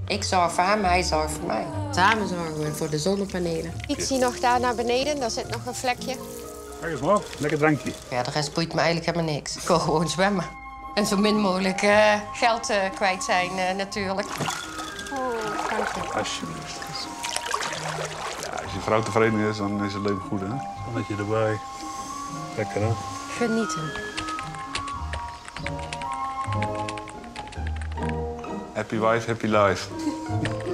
Ik zorg voor hem, hij zorgt voor mij. Samen zorgen we voor de zonnepanelen. Ik zie nog daar naar beneden, daar zit nog een vlekje. Kijk eens maar, lekker drankje. Ja, de rest boeit me eigenlijk helemaal niks. Ik wil gewoon zwemmen. En zo min mogelijk geld kwijt zijn, natuurlijk. Oh, dank je. Alsjeblieft. Ja, als je vrouw tevreden is, dan is het leven goed, hè? Zonnetje erbij. Lekker, hè? Genieten. Happy wife, happy life.